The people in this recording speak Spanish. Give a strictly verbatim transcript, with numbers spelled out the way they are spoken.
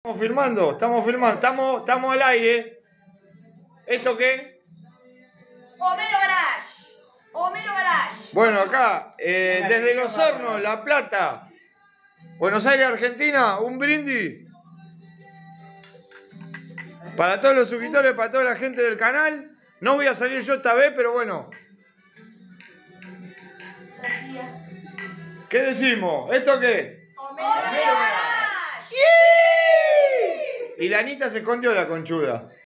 Estamos filmando, estamos filmando, estamos, estamos al aire. ¿Esto qué? Homero Garage. Homero Garage. Bueno, acá, eh, desde Los Hornos, La Plata, Buenos Aires, Argentina, un brindis para todos los suscriptores, para toda la gente del canal. No voy a salir yo esta vez, pero bueno. ¿Qué decimos? ¿Esto qué es? Homero Garage. Y la Anita se escondió la conchuda.